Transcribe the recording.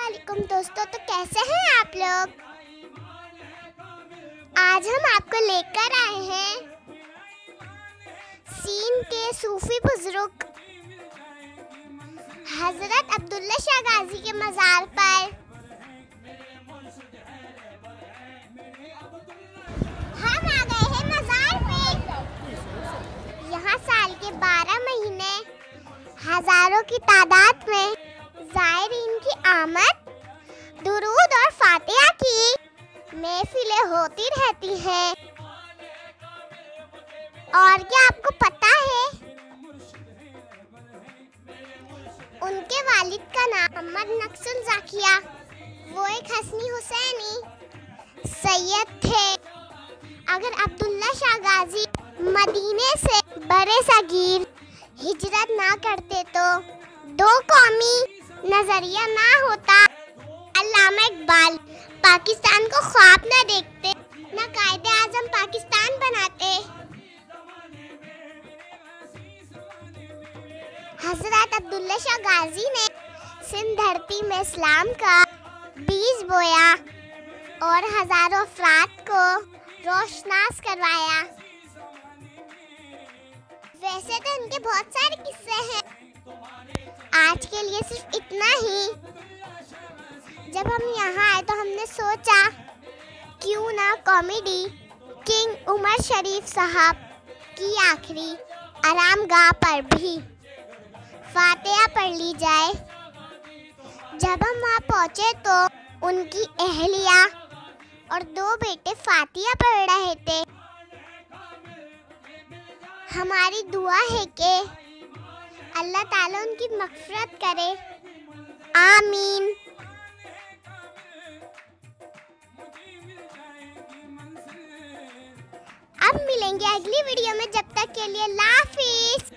अस्सलामुअलैकुम दोस्तों, तो कैसे हैं आप लोग। आज हम आपको लेकर आए हैं सीन के सूफी बुजुर्ग हजरत अब्दुल्ला शाह गाजी के मज़ार पर। हम आ गए हैं मज़ार पे। यहाँ साल के 12 महीने हजारों की तादाद में ज़ायरीन की आमद, दुरूद और फातिहा की महफिलें होती रहती हैं। और क्या आपको पता है उनके वालिद का नाम मोहम्मद नक्सुल ज़ाकिया, वो एक हसनी हुसैनी सैयद थे। अगर अब्दुल्ला शाह गाजी मदीने से बरे सगीर हिजरत ना करते तो दो कौमी नजरिया ना होता, अल्लामा इकबाल पाकिस्तान को ख्वाब ना देखते, ना कायदे आजम पाकिस्तान बनाते। हजरत अब्दुल्ला शाह गाजी ने सिंध धरती में इस्लाम का बीज बोया और हजारों अफराद को रोशनास करवाया। वैसे तो इनके बहुत सारे किस्से हैं, आज के लिए सिर्फ इतना ही। जब हम यहाँ आए तो हमने सोचा क्यों ना कॉमेडी किंग उमर शरीफ साहब की आखिरी आरामगाह पर भी फातिहा पढ़ ली जाए। जब हम वहाँ पहुँचे तो उनकी अहलिया और दो बेटे फातिहा पढ़ रहे थे। हमारी दुआ है कि अल्लाह ताला उनकी मग़फ़िरत करे, आमीन। अब मिलेंगे अगली वीडियो में, जब तक के लिए अल्लाह हाफ़िज़।